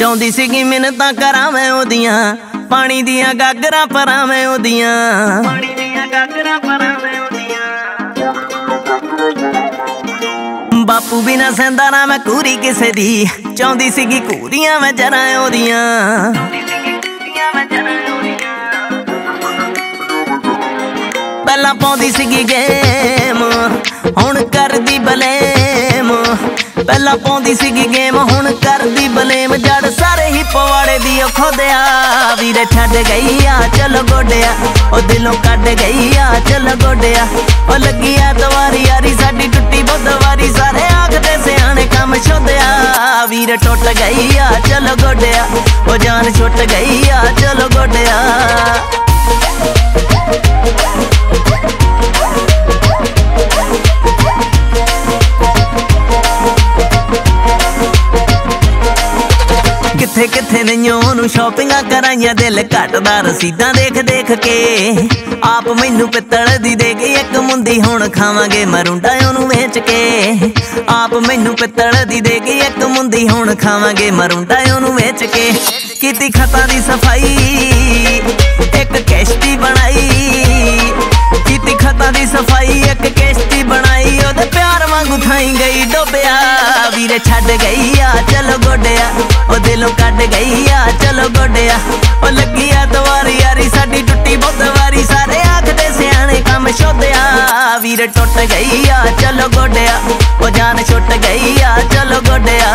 ਚਾਹੁੰਦੀ ਸੀਗੀ ਮਿੰਨਤਾਂ ਕਰਾਂ ਮੈਂ ਉਹਦੀਆਂ, ਪਾਣੀ ਦੀਆਂ ਗਾਗਰਾਂ ਭਰਾਂ ਮੈਂ ਉਹਦੀਆਂ, ਪਾਣੀ ਦੀਆਂ ਗਾਗਰਾਂ ਭਰਾਂ ਮੈਂ ਉਹਦੀਆਂ। ਬਾਪੂ ਬਿਨਾ ਸਹਿੰਦਾ ਨਾ ਮੈਂ ਕੂਰੀ ਕਿਸੇ ਦੀ, ਚਾਹੁੰਦੀ ਸੀਗੀ ਕੂਰੀਆਂ ਮੈਂ ਜਰਾਂ ਉਹਦੀਆਂ। ਪਹਿਲਾਂ ਪਾਉਂਦੀ ਸੀਗੀ ਗੇਮ ਹੁਣ ਕਰਦੀ ਬਲੇਮ, ਪਹਿਲਾਂ ਪਾਉਂਦੀ ਸੀਗੀ ਗੇਮ ਹੁਣ ਕਰਦੀ ਬਲੇਮ। ਜੜ ਸਾਰੇ ਹੀ ਪਵਾੜੇ ਦੀ ਉਹ ਖੋਦਿਆ, ਵੀਰੇ ਛੱਡ ਗਈ ਆ ਚਲੋ ਗੋਡਿਆ, ਉਹ ਦਿਲੋਂ ਕੱਢ ਗਈ ਆ ਚਲੋ ਗੋਡਿਆ। ਉਹ ਲੱਗੀ ਐਤਵਾਰੀ ਯਾਰੀ ਸਾਡੀ ਟੁੱਟੀ ਬੁੱਧਵਾਰੀ, ਸਾਰੇ ਆਖਦੇ ਸਿਆਣੇ ਕੰਮ ਛੋਦਿਆ, ਵੀਰੇ ਟੁੱਟ ਗਈ ਆ ਚਲੋ ਗੋਡਿਆ, ਉਹ ਜਾਨ ਛੁੱਟ ਗਈ ਆ ਚਲੋ ਗੋਡਿਆ। ਕਿੱਥੇ ਕਿੱਥੇ ਨਹੀਂਓ ਉਹਨੂੰ ਸ਼ਾਪਿੰਗਾਂ ਕਰਾਈਆਂ, ਦਿਲ ਘਟਦਾ ਰਸੀਦਾਂ ਦੇਖ ਦੇਖ ਕੇ। ਆਪ ਮੈਨੂੰ ਪਿੱਤਲ ਦੀ ਦੇ ਗਈ ਇੱਕ ਮੁੰਦੀ, ਹੁਣ ਖਾਵਾਂਗੇ ਮਰੁੰਡਾ ਉਹਨੂੰ ਵੇਚ ਕੇ। ਆਪ ਮੈਨੂੰ ਪਿੱਤਲ ਦੀ ਦੇ ਗਈ ਇੱਕ ਮੁੰਦੀ, ਹੁਣ ਖਾਵਾਂਗੇ ਮਰੁੰਡਾ ਉਹਨੂੰ ਵੇਚ ਕੇ। ਕੀਤੀ ਖਤਾਂ ਦੀ ਸਫਾਈ ਇੱਕ ਕਿਸ਼ਤੀ ਬਣਾਈ, ਕੀਤੀ ਖਤਾਂ ਦੀ ਸਫਾਈ ਇੱਕ ਕਿਸ਼ਤੀ ਬਣਾਈ। ਉਹਦੇ ਪਿਆਰ ਵਾਂਗੂ ਥਾਈ ਗਈ ਡੋਬਿਆ, ਵੀਰੇ ਛੱਡ ਗਈ ਆ ਚਲੋ ਗੋਡਿਆ, ਉਹ ਦਿਲੋਂ ਕੱਢ ਗਈ ਆ ਚਲੋ ਗੋਡਿਆ। ਉਹ ਲੱਗੀ ਐਤਵਾਰੀ ਯਾਰੀ ਸਾਡੀ ਟੁੱਟੀ ਬੁੱਧਵਾਰੀ, ਸਾਰੇ ਆਖਦੇ ਸਿਆਣੇ ਕੰਮ ਛੋਦਿਆ, ਵੀਰੇ ਟੁੱਟ ਗਈ ਆ ਚਲੋ ਗੋਡਿਆ, ਉਹ ਜਾਨ ਛੁੱਟ ਗਈ ਆ ਚਲੋ ਗੋਡਿਆ।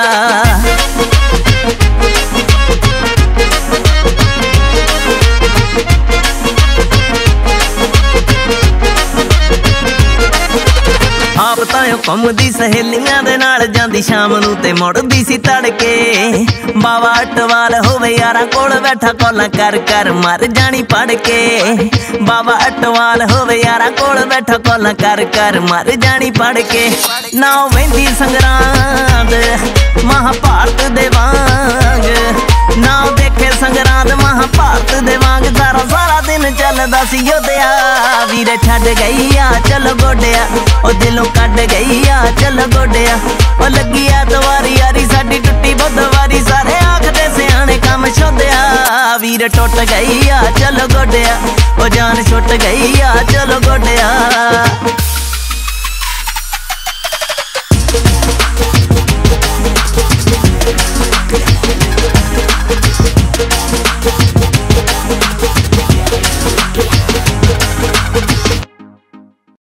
ਆਪ ਤਾਂ ਉਹ ਘੁੰਮਦੀ ਸਹੇਲੀਆਂ ਦੇ ਨਾਲ, ਜਾਂਦੀ ਸ਼ਾਮ ਨੂੰ ਤੇ ਮੁੜਦੀ ਸੀ ਤੜਕੇ। ਬਾਵਾ ਅਟਵਾਲ ਹੋਵੇ ਯਾਰਾਂ ਕੋਲ ਬੈਠਾ, ਕੋਲਾਂ ਕਰ ਕਰ ਮਰ ਜਾਣੀ ਪੜ ਕੇ। ਬਾਵਾ ਅਟਵਾਲ ਹੋਵੇ ਯਾਰਾਂ ਕੋਲ ਬੈਠਾ, ਕੋਲਾਂ ਕਰ ਕਰ ਮਰ ਜਾਣੀ ਪੜ ਕੇ। ਨਾ ਉਹ ਵਹਿੰਦੀ ਸੰਗਰਾਂਦ ਮਹਾਭਾਰਤ ਦੇ ਵਾਂਗ, ਨਾ ਉਹ ਦੇਖੇ ਸੰਗਰਾਂਦ ਮਹਾਭਾਰਤ ਦੇ ਵਾਂਗ। ਸਾਰਾ ਸਾਰਾ ਦਿਨ ਚੱਲਦਾ ਸੀ ਯੋਧਿਆ, ਵੀਰੇ ਛੱਡ ਗਈ ਆ ਚਲੋ ਗੋਡਿਆ, ਉਹ ਦਿਲੋਂ ਕੱਢ ਗਈ ਆ ਚਲੋ ਗੋਡਿਆ। ਉਹ ਲੱਗੀ ਐਤਵਾਰੀ ਯਾਰੀ ਸਾਡੀ ਟੁੱਟੀ ਬੁੱਧਵਾਰੀ, ਸਾਰੇ ਆਖਦੇ ਸਿਆਣੇ ਕੰਮ ਛੋਦਿਆ, ਵੀਰੇ ਟੁੱਟ ਗਈ ਆ ਚਲੋ ਗੋਡਿਆ, ਉਹ ਜਾਨ ਛੁੱਟ ਗਈ ਆ ਚਲੋ ਗੋਡਿਆ।